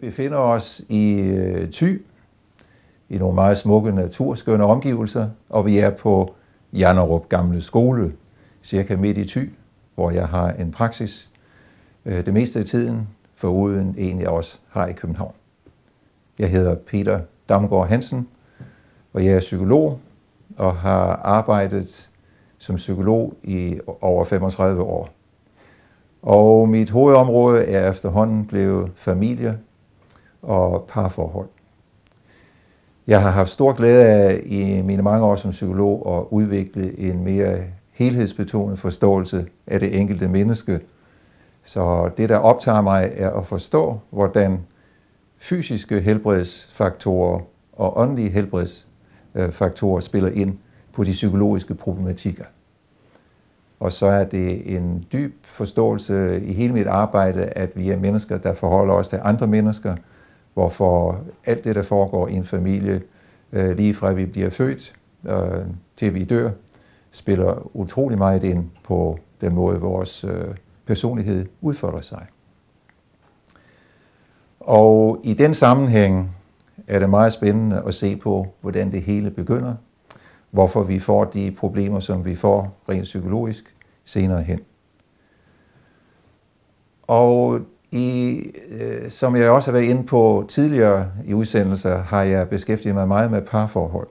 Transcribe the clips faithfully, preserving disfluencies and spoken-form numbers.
befinder os i øh, Thy, i nogle meget smukke naturskønne omgivelser, og vi er på Janderup Gamle Skole, cirka midt i Thy, hvor jeg har en praksis øh, det meste af tiden, foruden en jeg også har i København. Jeg hedder Peter Damgaard Hansen, og jeg er psykolog og har arbejdet som psykolog i over femogtredive år. Og mit hovedområde er efterhånden blevet familie og parforhold. Jeg har haft stor glæde af i mine mange år som psykolog at udvikle en mere helhedsbetonet forståelse af det enkelte menneske. Så det, der optager mig, er at forstå, hvordan fysiske helbredsfaktorer og åndelige helbredsfaktorer spiller ind på de psykologiske problematikker. Og så er det en dyb forståelse i hele mit arbejde, at vi er mennesker, der forholder os til andre mennesker, hvorfor alt det, der foregår i en familie, lige fra vi bliver født til vi dør, spiller utrolig meget ind på den måde, vores personlighed udfolder sig. Og i den sammenhæng er det meget spændende at se på, hvordan det hele begynder, hvorfor vi får de problemer, som vi får rent psykologisk senere hen. Og i, øh, som jeg også har været inde på tidligere i udsendelser, har jeg beskæftiget mig meget med parforhold.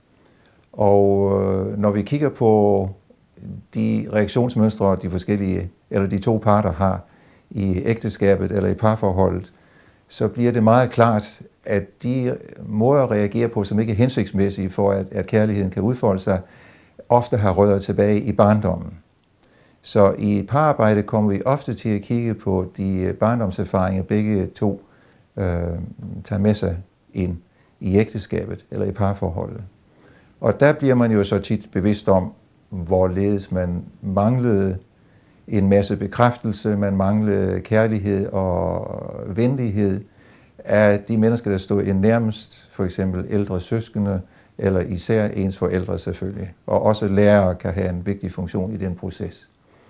Og øh, når vi kigger på de reaktionsmønstre, de forskellige, eller de to parter har i ægteskabet eller i parforholdet, så bliver det meget klart, at de måder at reagere på, som ikke er hensigtsmæssige for, at, at kærligheden kan udfolde sig, ofte har rødder tilbage i barndommen. Så i pararbejde kommer vi ofte til at kigge på de barndomserfaringer, begge to øh, tager med sig ind i ægteskabet eller i parforholdet. Og der bliver man jo så tit bevidst om, hvorledes man manglede en masse bekræftelse, man manglede kærlighed og venlighed af de mennesker, der stod en nærmest, for eksempel ældre søskende, eller især ens forældre selvfølgelig. Og også lærere kan have en vigtig funktion i den proces.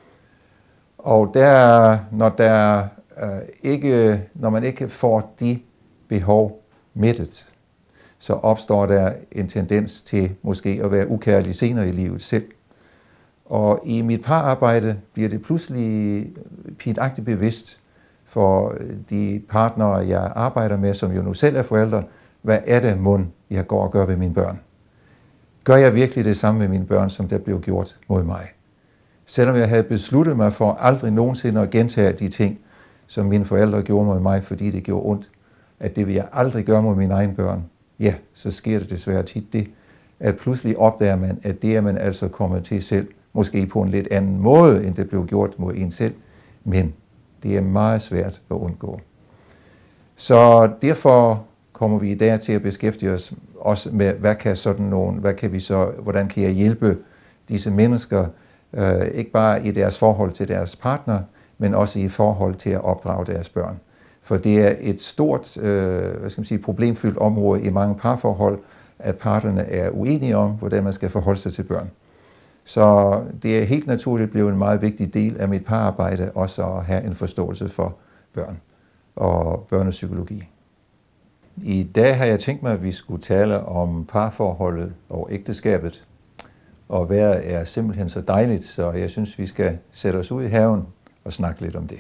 Og der, når, der, øh, ikke, når man ikke får de behov mættet, så opstår der en tendens til måske at være ukærlig senere i livet selv. Og i mit pararbejde bliver det pludselig pinagtigt bevidst for de partnere, jeg arbejder med, som jo nu selv er forældre, hvad er det mund, jeg går og gør ved mine børn? Gør jeg virkelig det samme med mine børn, som der blev gjort mod mig? Selvom jeg havde besluttet mig for aldrig nogensinde at gentage de ting, som mine forældre gjorde mod mig, fordi det gjorde ondt, at det vil jeg aldrig gøre mod mine egne børn, ja, så sker det desværre tit det, at pludselig opdager man, at det er man altså kommet til selv, måske på en lidt anden måde, end det blev gjort mod en selv, men det er meget svært at undgå. Så derfor kommer vi i dag til at beskæftige os også med, hvad kan sådan nogen, hvad kan vi så, hvordan kan jeg hjælpe disse mennesker, øh, ikke bare i deres forhold til deres partner, men også i forhold til at opdrage deres børn. For det er et stort, øh, hvad skal man sige, problemfyldt område i mange parforhold, at parterne er uenige om, hvordan man skal forholde sig til børn. Så det er helt naturligt blevet en meget vigtig del af mit pararbejde, også at have en forståelse for børn og børnepsykologi. I dag har jeg tænkt mig, at vi skulle tale om parforholdet og ægteskabet. Og vejret er simpelthen så dejligt, så jeg synes, vi skal sætte os ud i haven og snakke lidt om det.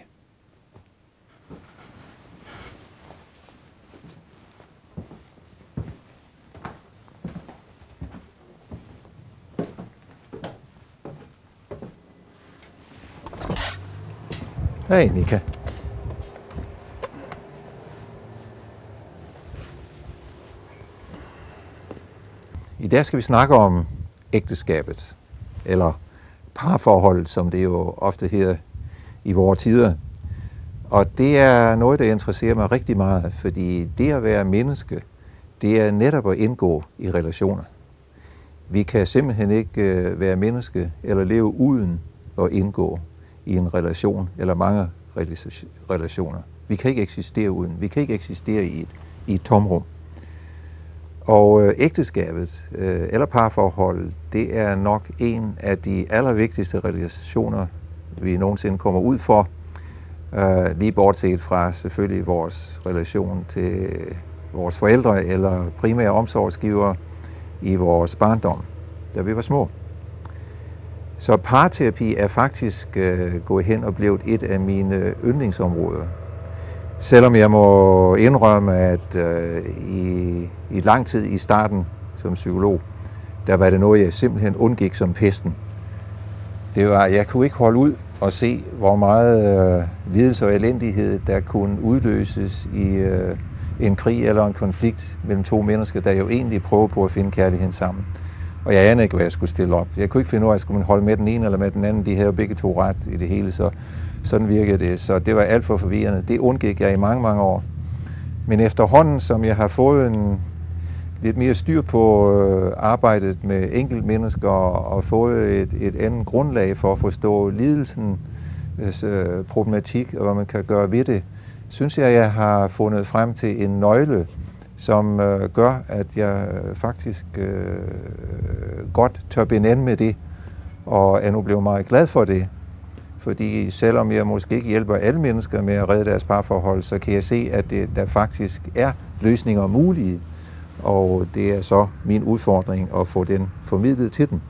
Hej, Nika. I dag skal vi snakke om ægteskabet, eller parforholdet, som det jo ofte hedder i vores tider. Og det er noget, der interesserer mig rigtig meget, fordi det at være menneske, det er netop at indgå i relationer. Vi kan simpelthen ikke være menneske eller leve uden at indgå i en relation, eller mange relationer. Vi kan ikke eksistere uden. Vi kan ikke eksistere i et, i et tomrum. Og øh, ægteskabet, øh, eller parforholdet, det er nok en af de allervigtigste relationer, vi nogensinde kommer ud for. Uh, lige bortset fra selvfølgelig vores relation til vores forældre eller primære omsorgsgivere i vores barndom, da vi var små. Så parterapi er faktisk uh, gået hen og blevet et af mine yndlingsområder. Selvom jeg må indrømme, at uh, i, i lang tid i starten som psykolog, der var det noget, jeg simpelthen undgik som pesten. Det var, jeg kunne ikke holde ud og se, hvor meget uh, lidelse og elendighed, der kunne udløses i uh, en krig eller en konflikt mellem to mennesker, der jo egentlig prøver på at finde kærligheden sammen. Og jeg anede ikke, hvad jeg skulle stille op. Jeg kunne ikke finde ud af, at skulle man holde med den ene eller med den anden. De havde begge to ret i det hele, så sådan virkede det. Så det var alt for forvirrende. Det undgik jeg i mange, mange år. Men efterhånden, som jeg har fået en lidt mere styr på øh, arbejdet med enkeltmennesker og fået et, et andet grundlag for at forstå lidelsens øh, problematik og hvad man kan gøre ved det, synes jeg, at jeg har fundet frem til en nøgle, som øh, gør, at jeg faktisk øh, godt tør binde an med det, og er nu blevet meget glad for det. Fordi selvom jeg måske ikke hjælper alle mennesker med at redde deres parforhold, så kan jeg se, at det, der faktisk er løsninger mulige, og det er så min udfordring at få den formidlet til dem.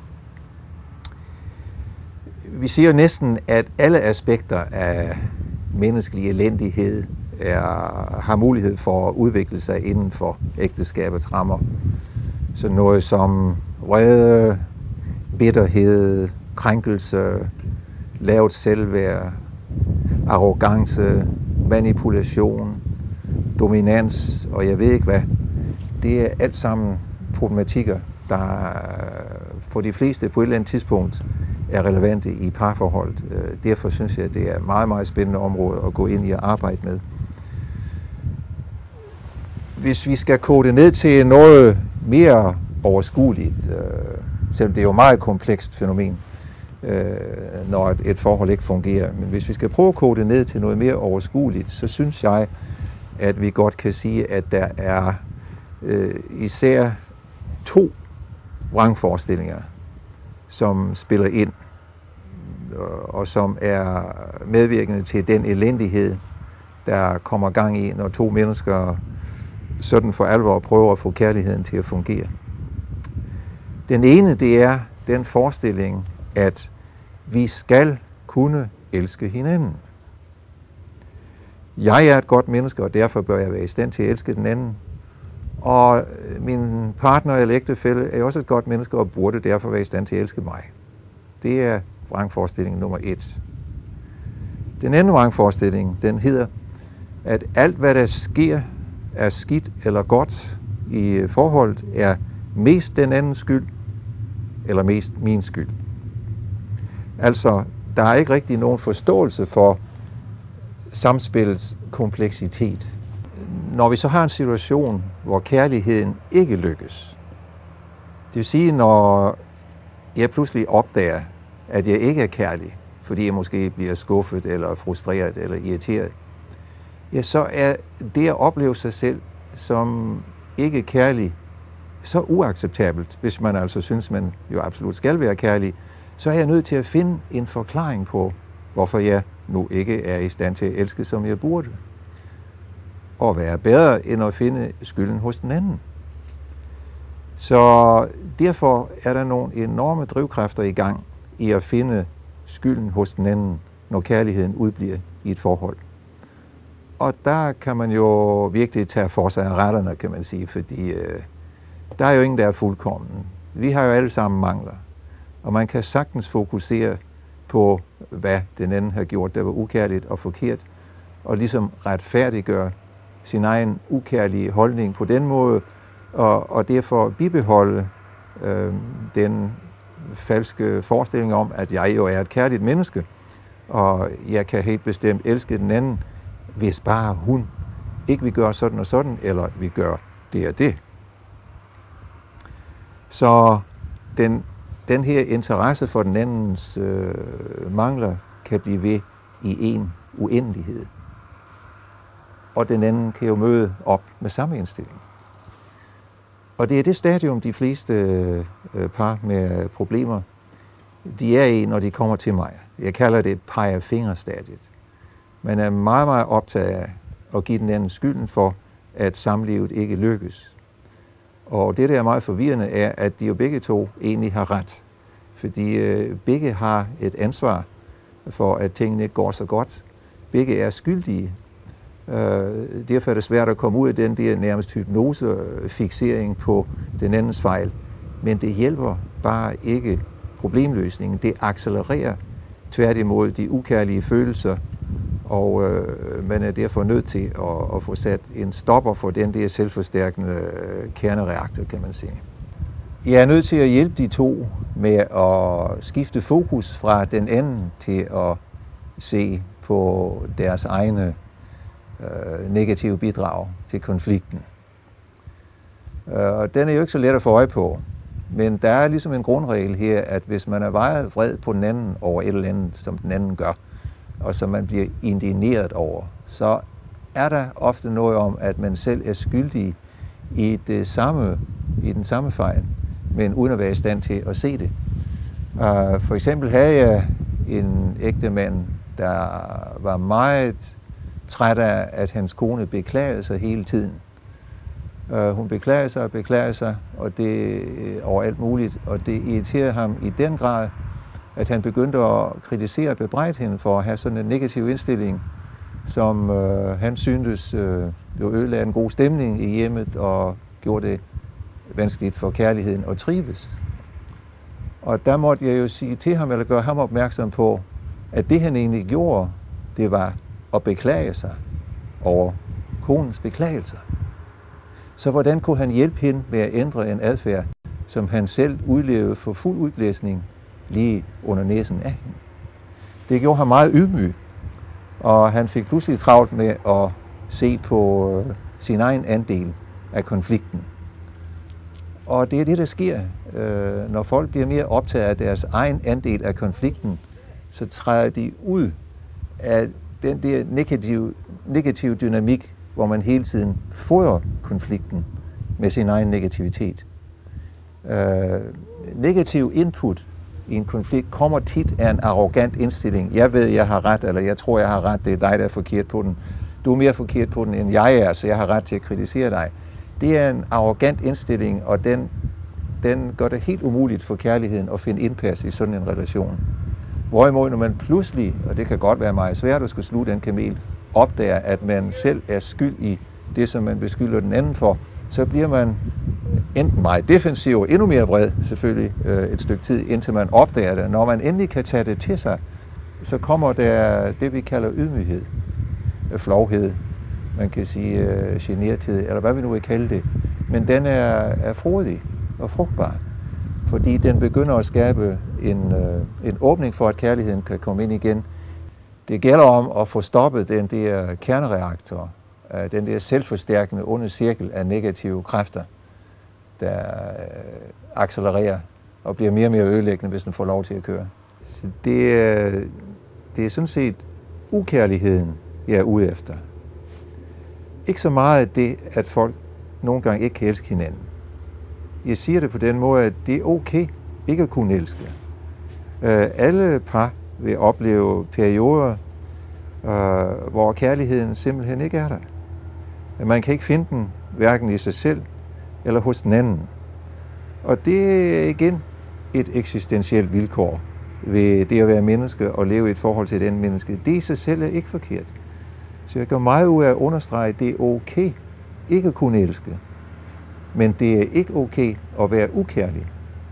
Vi siger næsten, at alle aspekter af menneskelig elendighed er, har mulighed for at udvikle sig inden for ægteskabets rammer. Så noget som vrede, bitterhed, krænkelse, lavt selvværd, arrogance, manipulation, dominans og jeg ved ikke hvad. Det er alt sammen problematikker, der for de fleste på et eller andet tidspunkt er relevante i parforholdet. Derfor synes jeg, at det er et meget, meget spændende område at gå ind i og arbejde med. Hvis vi skal kode det ned til noget mere overskueligt, selvom det er jo et meget komplekst fænomen, når et forhold ikke fungerer, men hvis vi skal prøve at kode det ned til noget mere overskueligt, så synes jeg, at vi godt kan sige, at der er øh, især to vrangforestillinger, som spiller ind, og som er medvirkende til den elendighed, der kommer gang i, når to mennesker sådan for alvor prøver at få kærligheden til at fungere. Den ene, det er den forestilling, at vi skal kunne elske hinanden. Jeg er et godt menneske, og derfor bør jeg være i stand til at elske den anden. Og min partner eller ægtefælle er også et godt menneske, og burde derfor være i stand til at elske mig. Det er vrangforestilling nummer et. Den anden vrangforestilling, den hedder, at alt hvad der sker, er skidt eller godt i forholdet, er mest den andens skyld, eller mest min skyld. Altså, der er ikke rigtig nogen forståelse for samspillets kompleksitet. Når vi så har en situation, hvor kærligheden ikke lykkes, det vil sige, når jeg pludselig opdager, at jeg ikke er kærlig, fordi jeg måske bliver skuffet, eller frustreret, eller irriteret, ja, så er det at opleve sig selv som ikke kærlig så uacceptabelt, hvis man altså synes, man jo absolut skal være kærlig, så er jeg nødt til at finde en forklaring på, hvorfor jeg nu ikke er i stand til at elske, som jeg burde. Og være bedre, end at finde skylden hos den anden. Så derfor er der nogle enorme drivkræfter i gang i at finde skylden hos den anden, når kærligheden udbliver i et forhold. Og der kan man jo virkelig tage for sig af retterne, kan man sige, fordi øh, der er jo ingen, der er fuldkommen. Vi har jo alle sammen mangler. Og man kan sagtens fokusere på, hvad den anden har gjort, der var ukærligt og forkert, og ligesom retfærdiggøre sin egen ukærlige holdning på den måde, og, og derfor bibeholde øh, den falske forestilling om, at jeg jo er et kærligt menneske, og jeg kan helt bestemt elske den anden, hvis bare hun ikke vil gøre sådan og sådan, eller vi gør det og det. Så den, den her interesse for den andens øh, mangler kan blive ved i en uendelighed. Og den anden kan jo møde op med samme indstilling. Og det er det stadium, de fleste øh, par med problemer, de er i, når de kommer til mig. Jeg kalder det pegefingerstadiet. Man er meget, meget optaget af at give den anden skylden for, at samlivet ikke lykkes. Og det, der er meget forvirrende, er, at de jo begge to egentlig har ret. Fordi øh, begge har et ansvar for, at tingene ikke går så godt. Begge er skyldige. Øh, derfor er det svært at komme ud af den der nærmest hypnose-fiksering på den andens fejl. Men det hjælper bare ikke problemløsningen. Det accelererer tværtimod de ukærlige følelser, og øh, man er derfor nødt til at, at få sat en stopper for den der selvforstærkende øh, kernereaktor, kan man sige. Jeg er nødt til at hjælpe de to med at skifte fokus fra den anden til at se på deres egne øh, negative bidrag til konflikten. Og den er jo ikke så let at få øje på, men der er ligesom en grundregel her, at hvis man er meget vred på den anden over et eller andet, som den anden gør, og som man bliver indigneret over, så er der ofte noget om, at man selv er skyldig i, det samme, i den samme fejl, men uden at være i stand til at se det. Uh, for eksempel havde jeg en ægtemand, der var meget træt af, at hans kone beklagede sig hele tiden. Uh, hun beklagede sig og beklagede sig, og det uh, over alt muligt, og det irriterede ham i den grad, at han begyndte at kritisere og bebrejde hende for at have sådan en negativ indstilling, som uh, han syntes uh, jo ødelagde en god stemning i hjemmet og gjorde det vanskeligt for kærligheden at trives. Og der måtte jeg jo sige til ham, eller gøre ham opmærksom på, at det han egentlig gjorde, det var at beklage sig over konens beklagelser. Så hvordan kunne han hjælpe hende med at ændre en adfærd, som han selv udlevede for fuld udblæsning lige under næsen af hende? Det gjorde ham meget ydmyg, og han fik pludselig travlt med at se på sin egen andel af konflikten. Og det er det, der sker, når folk bliver mere optaget af deres egen andel af konflikten, så træder de ud af den der negative, negative dynamik, hvor man hele tiden fodrer konflikten med sin egen negativitet. Uh, negativ input i en konflikt kommer tit af en arrogant indstilling. Jeg ved, jeg har ret, eller jeg tror, jeg har ret, det er dig, der er forkert på den. Du er mere forkert på den, end jeg er, så jeg har ret til at kritisere dig. Det er en arrogant indstilling, og den, den gør det helt umuligt for kærligheden at finde indpas i sådan en relation. Hvorimod, når man pludselig, og det kan godt være meget svært at skulle sluge den kamel, opdager, at man selv er skyld i det, som man beskylder den anden for, så bliver man enten meget defensiv og endnu mere vred, selvfølgelig et stykke tid, indtil man opdager det. Når man endelig kan tage det til sig, så kommer der det, vi kalder ydmyghed, flovhed, man kan sige uh, generthed, eller hvad vi nu vil kalde det. Men den er, er frodig og frugtbar, fordi den begynder at skabe en, uh, en åbning for, at kærligheden kan komme ind igen. Det gælder om at få stoppet den der kernereaktor, uh, den der selvforstærkende onde cirkel af negative kræfter, der uh, accelererer og bliver mere og mere ødelæggende, hvis den får lov til at køre. Så det, uh, det er sådan set ukærligheden, jeg er ude efter. Ikke så meget det, at folk nogle gange ikke kan elske hinanden. Jeg siger det på den måde, at det er okay ikke at kunne elske. Uh, alle par vil opleve perioder, uh, hvor kærligheden simpelthen ikke er der. Man kan ikke finde den, hverken i sig selv eller hos den anden. Og det er igen et eksistentielt vilkår ved det at være menneske og leve i et forhold til den menneske. Det i sig selv er ikke forkert. Så jeg gør meget ud af at understrege, at det er okay ikke at kunne elske. Men det er ikke okay at være ukærlig.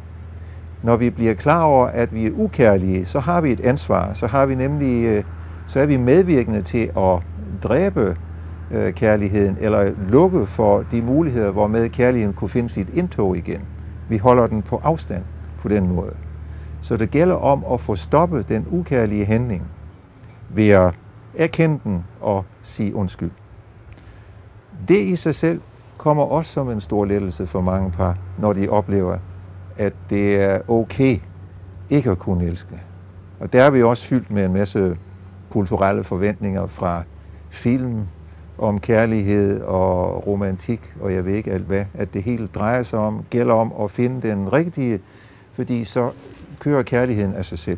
Når vi bliver klar over, at vi er ukærlige, så har vi et ansvar. Så har vi nemlig, så er vi medvirkende til at dræbe kærligheden, eller lukke for de muligheder, hvormed kærligheden kunne finde sit indtog igen. Vi holder den på afstand på den måde. Så det gælder om at få stoppet den ukærlige handling ved at erkende den og sige undskyld. Det i sig selv kommer også som en stor lettelse for mange par, når de oplever, at det er okay ikke at kunne elske. Og der er vi også fyldt med en masse kulturelle forventninger fra film om kærlighed og romantik, og jeg ved ikke alt hvad, at det hele drejer sig om, gælder om at finde den rigtige, fordi så kører kærligheden af sig selv.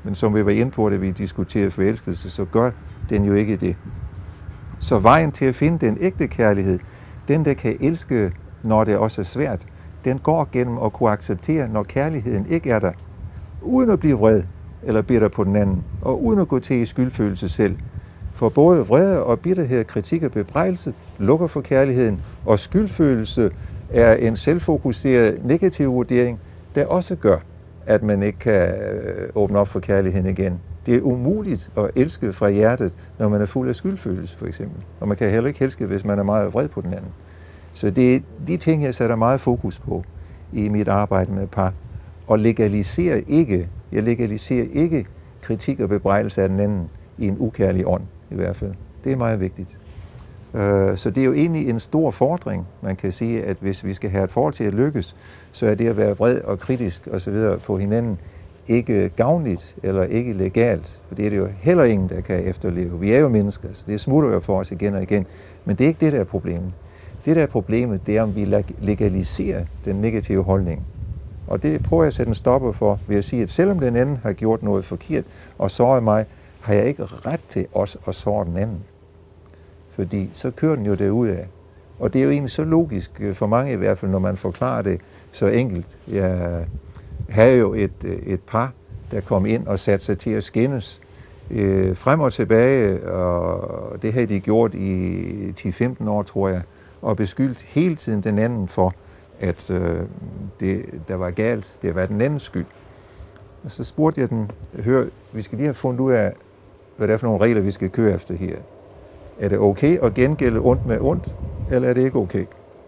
Men som vi var inde på, da vi diskuterede forelskelse, så gør den jo ikke det. Så vejen til at finde den ægte kærlighed, den der kan elske, når det også er svært, den går gennem at kunne acceptere, når kærligheden ikke er der, uden at blive vred eller bitter på den anden, og uden at gå til i skyldfølelse selv. For både vrede og bitterhed, kritik og bebrejdelse lukker for kærligheden, og skyldfølelse er en selvfokuseret negativ vurdering, der også gør, at man ikke kan åbne op for kærligheden igen. Det er umuligt at elske fra hjertet, når man er fuld af skyldfølelse, for eksempel. Og man kan heller ikke elske, hvis man er meget vred på den anden. Så det er de ting, jeg sætter meget fokus på i mit arbejde med par. Og legaliserer ikke, jeg legaliserer ikke kritik og bebrejdelse af den anden i en ukærlig ånd, i hvert fald. Det er meget vigtigt. Så det er jo egentlig en stor fordring, man kan sige, at hvis vi skal have et forhold til at lykkes, så er det at være vred og kritisk osv. på hinanden ikke gavnligt eller ikke legalt, for det er det jo heller ingen, der kan efterleve. Vi er jo mennesker, så det smutter jo for os igen og igen, men det er ikke det, der er problemet. Det, der er problemet, det er, om vi legaliserer den negative holdning. Og det prøver jeg at sætte en stopper for, ved at sige, at selvom den anden har gjort noget forkert og såret mig, har jeg ikke ret til også at såre den anden. Fordi så kører den jo derudad. Og det er jo egentlig så logisk, for mange i hvert fald, når man forklarer det så enkelt. Jeg havde jo et, et par, der kom ind og satte sig til at skændes øh, frem og tilbage, og det havde de gjort i ti til femten år, tror jeg, og beskyldt hele tiden den anden for, at øh, det, der var galt, det var den andens skyld. Og så spurgte jeg den, hør, vi skal lige have fundet ud af, hvad det er for nogle regler, vi skal køre efter her. Er det okay at gengælde ondt med ondt, eller er det ikke okay?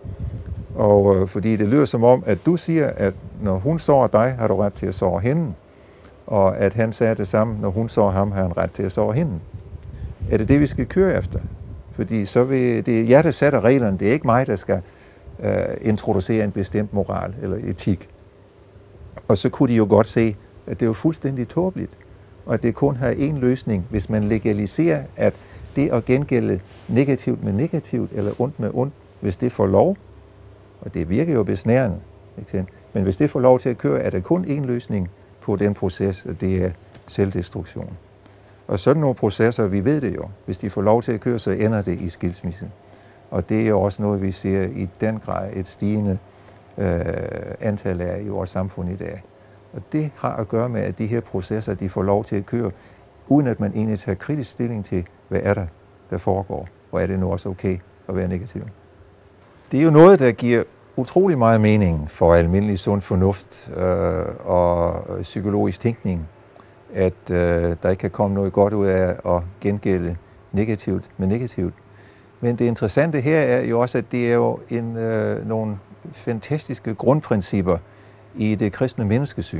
Og øh, fordi det lyder som om, at du siger, at når hun sårer dig, har du ret til at såre hende, og at han sagde det samme, når hun sårer ham, har han ret til at såre hende. Er det det, vi skal køre efter? Fordi så vil det er jer, der sætter reglerne, det er ikke mig, der skal øh, introducere en bestemt moral eller etik. Og så kunne de jo godt se, at det er jo fuldstændig tåbeligt, og at det kun har én løsning, hvis man legaliserer, at det at gengælde negativt med negativt, eller ondt med ondt, hvis det får lov, og det virker jo besnærende, ikke? Men hvis det får lov til at køre, er der kun én løsning på den proces, og det er selvdestruktion. Og sådan nogle processer, vi ved det jo, hvis de får lov til at køre, så ender det i skilsmisse. Og det er jo også noget, vi ser i den grad et stigende øh, antal af i vores samfund i dag. Og det har at gøre med, at de her processer, de får lov til at køre, uden at man egentlig tager kritisk stilling til, hvad er der, der foregår, og er det nu også okay at være negativ. Det er jo noget, der giver utrolig meget mening for almindelig sund fornuft øh, og psykologisk tænkning, at øh, der ikke kan komme noget godt ud af at gengælde negativt med negativt. Men det interessante her er jo også, at det er jo en, øh, nogle fantastiske grundprincipper i det kristne menneskesyn.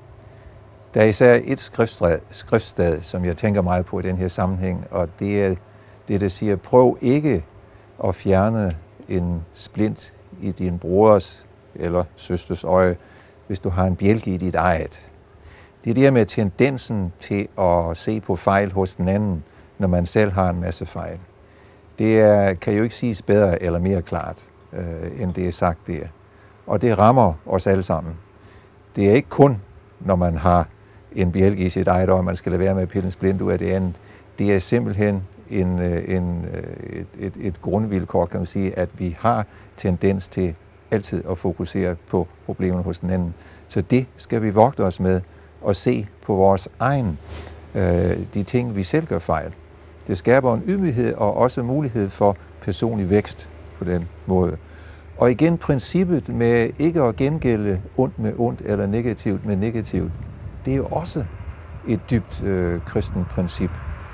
Der er især et skriftsted, som jeg tænker meget på i den her sammenhæng, og det er det, der siger, prøv ikke at fjerne en splint i din broders eller søsters øje, hvis du har en bjælke i dit eget. Det er det her med tendensen til at se på fejl hos den anden, når man selv har en masse fejl. Det er, kan jo ikke siges bedre eller mere klart, øh, end det er sagt der. Og det rammer os alle sammen. Det er ikke kun, når man har en bjælke i sit eget øje, man skal lade være med at pille en splint ud af det andet. Det er simpelthen en, en, et, et, et grundvilkår, kan man sige, at vi har tendens til altid at fokusere på problemerne hos den anden. Så det skal vi vogte os med og se på vores egen, øh, de ting, vi selv gør fejl. Det skaber en ydmyghed og også mulighed for personlig vækst på den måde. Og igen princippet med ikke at gengælde ondt med ondt eller negativt med negativt, det er jo også et dybt øh, kristent princip,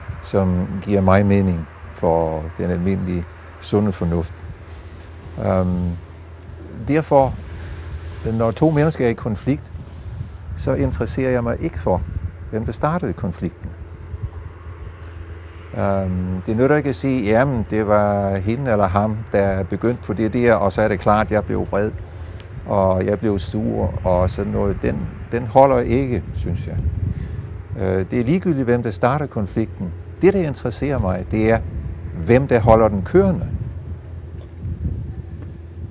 som giver mig mening for den almindelige sunde fornuft. Um, derfor, når to mennesker er i konflikt, så interesserer jeg mig ikke for, hvem der startede konflikten. Um, det nytter ikke at sige, jamen det var hende eller ham, der begyndte på det der, og så er det klart, at jeg blev vred, og jeg blev sur, og sådan noget. Den, den holder ikke, synes jeg. Uh, det er ligegyldigt, hvem der starter konflikten. Det, der interesserer mig, det er, hvem der holder den kørende.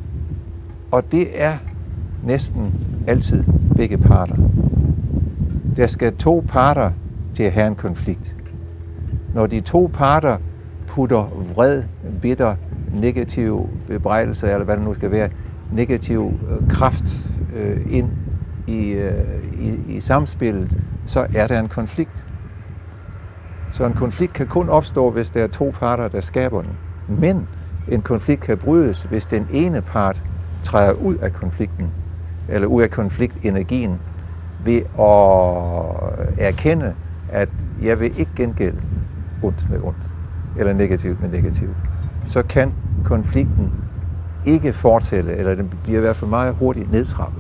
Og det er næsten altid begge parter. Der skal to parter til at have en konflikt. Når de to parter putter vred, bitter, negativ bebrejdelse, eller hvad det nu skal være, negativ øh, kraft øh, ind i, øh, i, i samspillet, så er der en konflikt. Så en konflikt kan kun opstå, hvis der er to parter, der skaber den. Men en konflikt kan brydes, hvis den ene part træder ud af konflikten, eller ud af konfliktenergien, ved at erkende, at jeg vil ikke gengælde ondt med ondt, eller negativt med negativt. Så kan konflikten ikke fortsætte, eller den bliver i hvert fald meget hurtigt nedtrappet.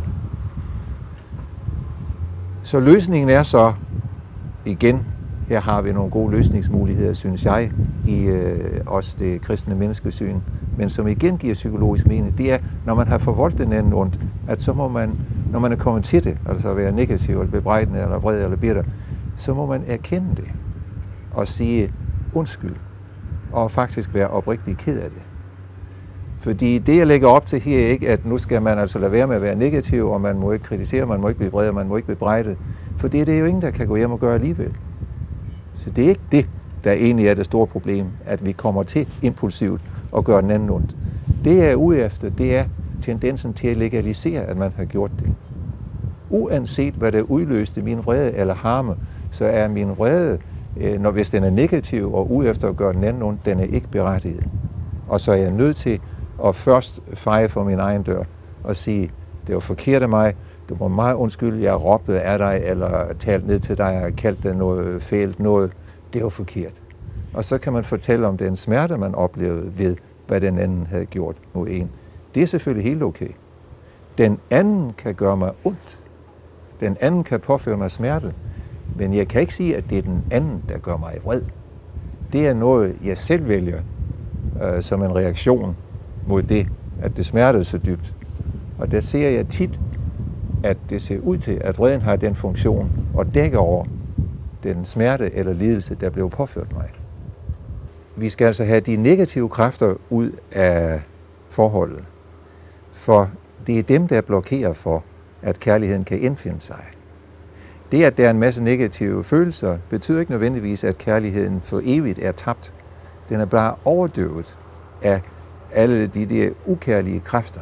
Så løsningen er så, igen, her har vi nogle gode løsningsmuligheder, synes jeg, i øh, også det kristne menneskesyn, men som igen giver psykologisk mening, det er, når man har forvoldt den anden ondt, at så må man, når man er kommet til det, altså at være negativ, eller bebrejdende, eller vred, eller bitter, så må man erkende det, og sige undskyld, og faktisk være oprigtig ked af det. Fordi det, jeg lægger op til her, er ikke, at nu skal man altså lade være med at være negativ, og man må ikke kritisere, man må ikke blive vred, man må ikke bebrejde, for det er det jo ingen, der kan gå hjem og gøre alligevel. Så det er ikke det, der egentlig er det store problem, at vi kommer til impulsivt og gøre den anden ondt. Det, jeg er ude efter, det er tendensen til at legalisere, at man har gjort det. Uanset hvad der udløste min vrede eller harme, så er min vrede, når hvis den er negativ og ude efter at gøre den anden ondt, den er ikke berettiget. Og så er jeg nødt til at først feje for min egen dør og sige, det var forkert af mig, du må meget undskylde, jeg råbte af dig, eller talt ned til dig, og kaldt dig noget fælt, noget, det var forkert. Og så kan man fortælle om den smerte, man oplevede ved, hvad den anden havde gjort mod en. Det er selvfølgelig helt okay. Den anden kan gøre mig ondt. Den anden kan påføre mig smerte. Men jeg kan ikke sige, at det er den anden, der gør mig vred. Det er noget, jeg selv vælger øh, som en reaktion mod det, at det smertede så dybt. Og der ser jeg tit, at det ser ud til, at vreden har den funktion og dækker over den smerte eller lidelse, der blev påført mig. Vi skal altså have de negative kræfter ud af forholdet, for det er dem, der blokerer for, at kærligheden kan indfinde sig. Det, at der er en masse negative følelser, betyder ikke nødvendigvis, at kærligheden for evigt er tabt. Den er bare overdøvet af alle de der ukærlige kræfter.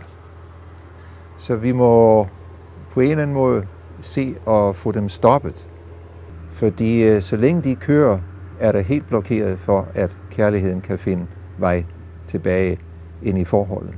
Så vi må på en eller anden måde se og få dem stoppet. Fordi så længe de kører, er der helt blokeret for, at kærligheden kan finde vej tilbage ind i forholdet.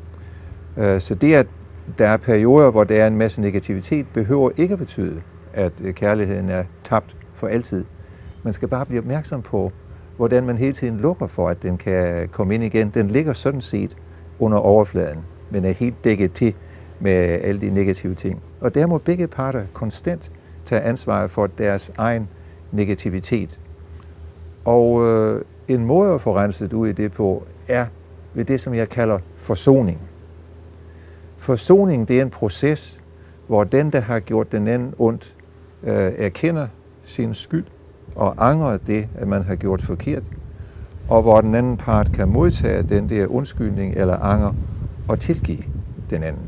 Så det, at der er perioder, hvor der er en masse negativitet, behøver ikke at betyde, at kærligheden er tabt for altid. Man skal bare blive opmærksom på, hvordan man hele tiden lukker for, at den kan komme ind igen. Den ligger sådan set under overfladen, men er helt dækket til med alle de negative ting. Og der må begge parter konstant tage ansvar for deres egen negativitet. Og øh, en måde at få renset ud i det på, er ved det, som jeg kalder forsoning. Forsoning, det er en proces, hvor den, der har gjort den anden ondt, øh, erkender sin skyld og angrer det, at man har gjort forkert, og hvor den anden part kan modtage den der undskyldning eller anger og tilgive den anden.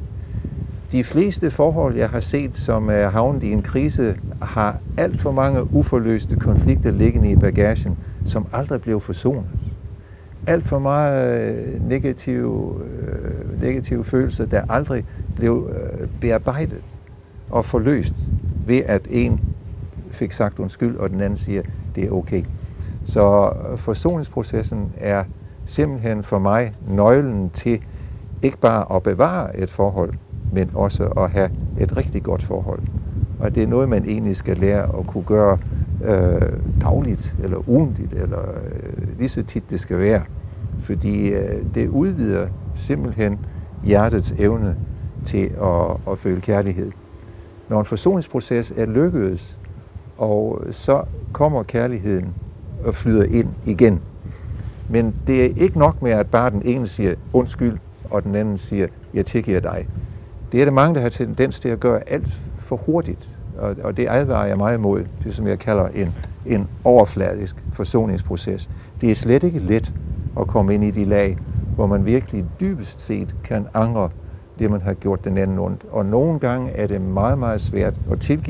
De fleste forhold, jeg har set, som er havnet i en krise, har alt for mange uforløste konflikter liggende i bagagen, som aldrig blev forsonet. Alt for meget negative, øh, negative følelser, der aldrig blev øh, bearbejdet og forløst ved, at en fik sagt undskyld, og den anden siger, det er okay. Så forsoningsprocessen er simpelthen for mig nøglen til ikke bare at bevare et forhold, men også at have et rigtig godt forhold. Og det er noget, man egentlig skal lære at kunne gøre øh, dagligt, eller ugentligt, eller øh, lige så tit det skal være. Fordi øh, det udvider simpelthen hjertets evne til at, at føle kærlighed. Når en forsoningsproces er lykkedes, og så kommer kærligheden og flyder ind igen. Men det er ikke nok med, at bare den ene siger undskyld, og den anden siger, jeg tilgiver dig. Det er der mange, der har tendens til at gøre alt for hurtigt, og, og det advarer jeg meget imod, det som jeg kalder en, en overfladisk forsoningsproces. Det er slet ikke let at komme ind i de lag, hvor man virkelig dybest set kan angre det, man har gjort den anden ondt. Og nogle gange er det meget, meget svært at tilgive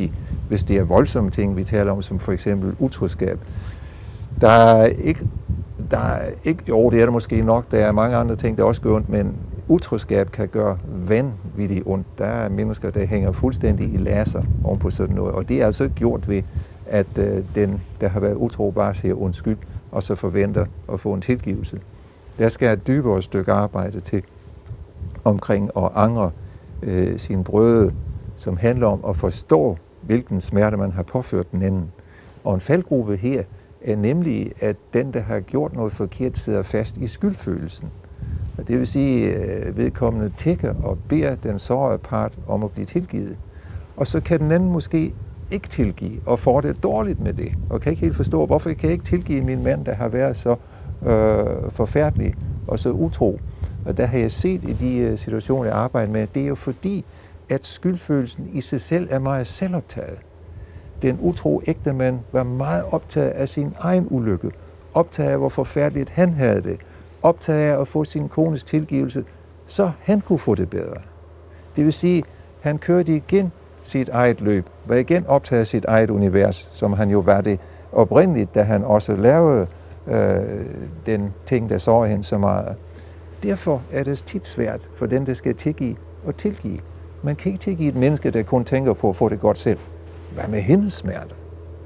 hvis det er voldsomme ting, vi taler om, som for eksempel utroskab. Der er ikke, der er ikke, jo, det er der måske nok, der er mange andre ting, der også gør ondt, men utroskab kan gøre vanvittigt ondt. Der er mennesker, der hænger fuldstændig i laser oven på sådan noget, og det er altså gjort ved, at øh, den, der har været utro, bare siger undskyld, og så forventer at få en tilgivelse. Der skal et dybere stykke arbejde til omkring at angre øh, sine brøde, som handler om at forstå, hvilken smerte man har påført den anden. Og en faldgruppe her er nemlig, at den, der har gjort noget forkert, sidder fast i skyldfølelsen. Og det vil sige, at vedkommende tigger og beder den sårede part om at blive tilgivet. Og så kan den anden måske ikke tilgive, og får det dårligt med det, og kan ikke helt forstå, hvorfor kan jeg ikke tilgive min mand, der har været så øh, forfærdelig og så utro. Og der har jeg set i de situationer, jeg arbejder med, det er jo fordi, at skyldfølelsen i sig selv er meget selvoptaget. Den utro ægtemand var meget optaget af sin egen ulykke, optaget af, hvor forfærdeligt han havde det, optaget af at få sin kones tilgivelse, så han kunne få det bedre. Det vil sige, han kørte igen sit eget løb, var igen optaget af sit eget univers, som han jo var det oprindeligt, da han også lavede øh, den ting, der sårer hende så meget. Derfor er det tit svært for den, der skal tilgive og tilgive. Man kan ikke tilgive et menneske, der kun tænker på at få det godt selv. Hvad med hendes smerte?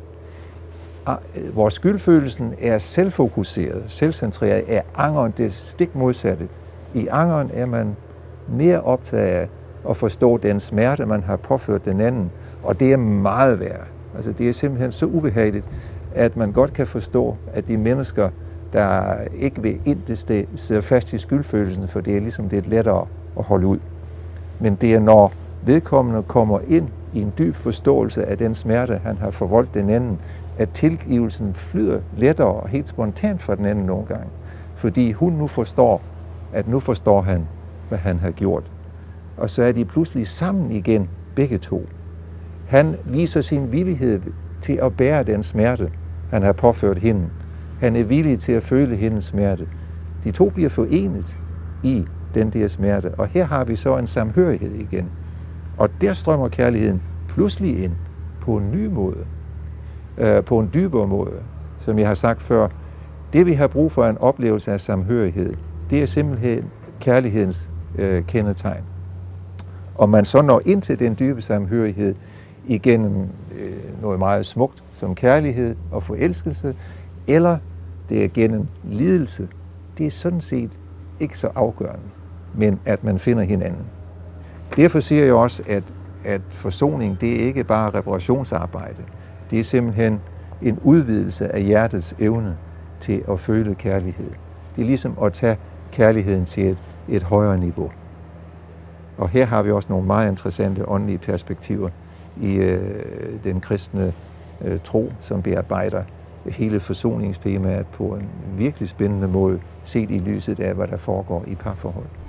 Hvor skyldfølelsen er selvfokuseret, selvcentreret, er angeren det stik modsatte. I angeren er man mere optaget af at forstå den smerte, man har påført den anden, og det er meget værre. Altså, det er simpelthen så ubehageligt, at man godt kan forstå, at de mennesker, der ikke vil ind det sted, sidder fast i skyldfølelsen, for det er ligesom det er lettere at holde ud. Men det er, når vedkommende kommer ind i en dyb forståelse af den smerte, han har forvoldt den anden, at tilgivelsen flyder lettere og helt spontant fra den anden nogle gange. Fordi hun nu forstår, at nu forstår han, hvad han har gjort. Og så er de pludselig sammen igen, begge to. Han viser sin villighed til at bære den smerte, han har påført hende. Han er villig til at føle hendes smerte. De to bliver forenet i den der smerte, og her har vi så en samhørighed igen. Og der strømmer kærligheden pludselig ind på en ny måde, øh, på en dybere måde. Som jeg har sagt før, det vi har brug for en oplevelse af samhørighed, det er simpelthen kærlighedens øh, kendetegn. Og man så når ind til den dybe samhørighed igennem øh, noget meget smukt som kærlighed og forelskelse, eller det er gennem lidelse, det er sådan set ikke så afgørende, men at man finder hinanden. Derfor siger jeg også, at, at forsoning, det er ikke bare reparationsarbejde. Det er simpelthen en udvidelse af hjertets evne til at føle kærlighed. Det er ligesom at tage kærligheden til et, et højere niveau. Og her har vi også nogle meget interessante åndelige perspektiver i øh, den kristne øh, tro, som bearbejder hele forsoningstemaet på en virkelig spændende måde, set i lyset af, hvad der foregår i parforhold.